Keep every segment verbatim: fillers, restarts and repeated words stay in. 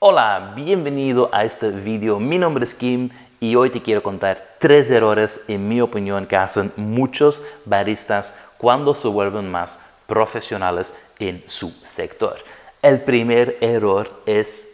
Hola, bienvenido a este video. Mi nombre es Kim y hoy te quiero contar tres errores, en mi opinión, que hacen muchos baristas cuando se vuelven más profesionales en su sector. El primer error es: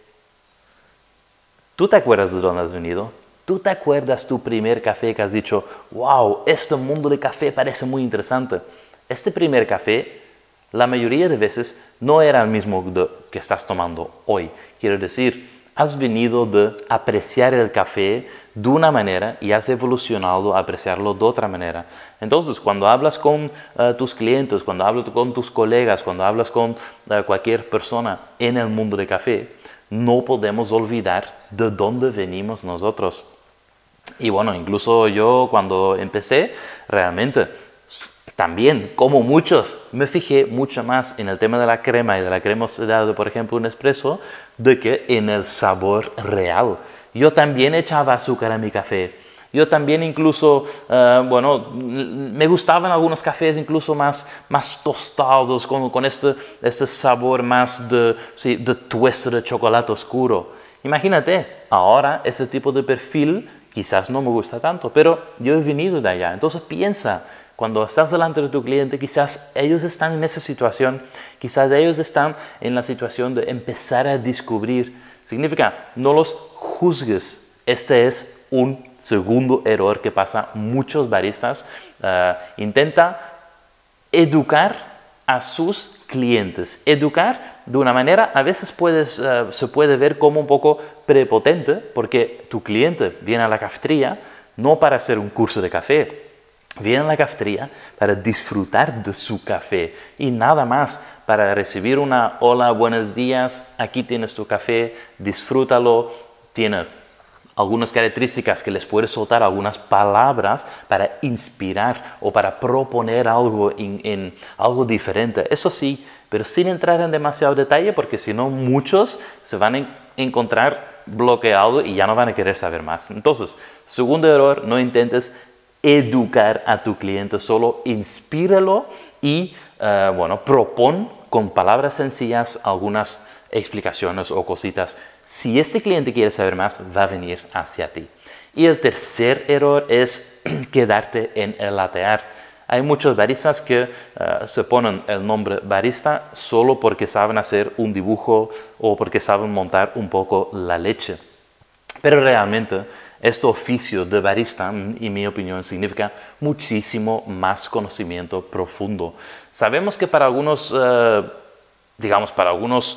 ¿tú te acuerdas de dónde has venido? ¿Tú te acuerdas tu primer café que has dicho, wow, este mundo de café parece muy interesante? Este primer café, la mayoría de veces, no era el mismo de, que estás tomando hoy. Quiero decir, has venido de apreciar el café de una manera y has evolucionado a apreciarlo de otra manera. Entonces, cuando hablas con uh, tus clientes, cuando hablas con tus colegas, cuando hablas con uh, cualquier persona en el mundo de café, no podemos olvidar de dónde venimos nosotros. Y bueno, incluso yo cuando empecé, realmente, también, como muchos, me fijé mucho más en el tema de la crema y de la cremosidad de, por ejemplo, un espresso, de que en el sabor real. Yo también echaba azúcar a mi café. Yo también incluso, uh, bueno, me gustaban algunos cafés incluso más, más tostados, con, con este, este sabor más de, sí, de tueste de chocolate oscuro. Imagínate, ahora ese tipo de perfil quizás no me gusta tanto, pero yo he venido de allá. Entonces piensa, cuando estás delante de tu cliente, quizás ellos están en esa situación, quizás ellos están en la situación de empezar a descubrir. Significa, no los juzgues. Este es un segundo error que pasa muchos baristas. Uh, intenta educar a sus clientes. Educar de una manera, a veces puedes, uh, se puede ver como un poco prepotente, porque tu cliente viene a la cafetería no para hacer un curso de café, viene a la cafetería para disfrutar de su café y nada más, para recibir una hola, buenos días, aquí tienes tu café, disfrútalo. Tiene algunas características que les puedes soltar, algunas palabras para inspirar o para proponer algo, en, en, algo diferente. Eso sí, pero sin entrar en demasiado detalle, porque si no muchos se van a encontrar bloqueados y ya no van a querer saber más. Entonces, segundo error, no intentes educar a tu cliente, solo inspíralo y uh, bueno, propon con palabras sencillas algunas explicaciones o cositas. Si este cliente quiere saber más, va a venir hacia ti. Y el tercer error es quedarte en el latte art. Hay muchos baristas que uh, se ponen el nombre barista solo porque saben hacer un dibujo o porque saben montar un poco la leche. Pero realmente este oficio de barista, en mi opinión, significa muchísimo más conocimiento profundo. Sabemos que para algunos, uh, digamos, para algunos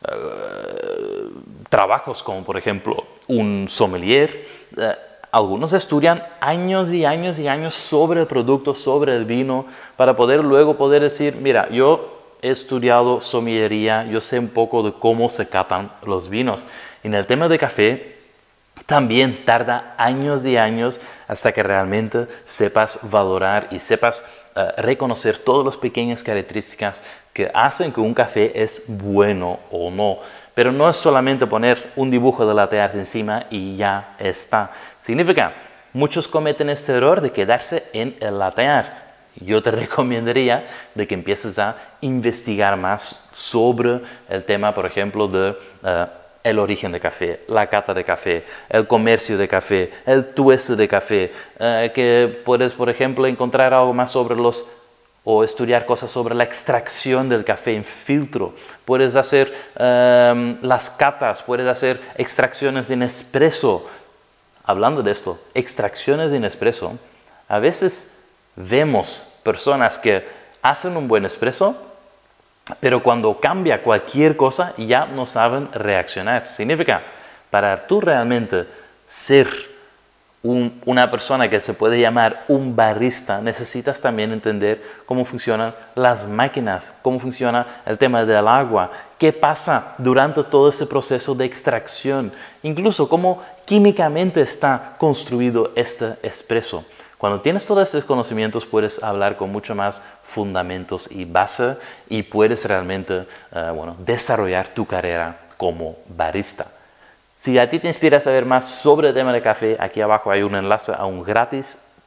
uh, trabajos, como por ejemplo un sommelier, uh, algunos estudian años y años y años sobre el producto, sobre el vino, para poder luego poder decir, mira, yo he estudiado sommeliería, yo sé un poco de cómo se catan los vinos. En el tema de café, también tarda años y años hasta que realmente sepas valorar y sepas uh, reconocer todas las pequeñas características que hacen que un café es bueno o no. Pero no es solamente poner un dibujo de latte art encima y ya está. Significa, muchos cometen este error de quedarse en el latte art. Yo te recomendaría de que empieces a investigar más sobre el tema, por ejemplo, de uh, el origen de café, la cata de café, el comercio de café, el tueste de café, uh, que puedes, por ejemplo, encontrar algo más sobre los, o estudiar cosas sobre la extracción del café en filtro. Puedes hacer um, las catas, puedes hacer extracciones en espresso. Hablando de esto, extracciones en espresso, a veces vemos personas que hacen un buen espresso, pero cuando cambia cualquier cosa ya no saben reaccionar. Significa, para tú realmente ser un, una persona que se puede llamar un barista, necesitas también entender cómo funcionan las máquinas, cómo funciona el tema del agua, qué pasa durante todo ese proceso de extracción, incluso cómo químicamente está construido este espresso. Cuando tienes todos estos conocimientos, puedes hablar con mucho más fundamentos y base y puedes realmente uh, bueno, desarrollar tu carrera como barista. Si a ti te inspira a saber más sobre el tema de café, aquí abajo hay un enlace a un gratis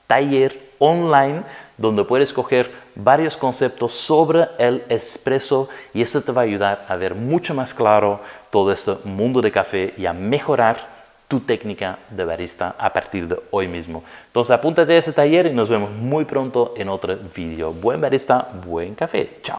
taller online donde puedes coger varios conceptos sobre el espresso y esto te va a ayudar a ver mucho más claro todo este mundo de café y a mejorar tu técnica de barista a partir de hoy mismo. Entonces apúntate a ese taller y nos vemos muy pronto en otro vídeo. Buen barista, buen café. Chao.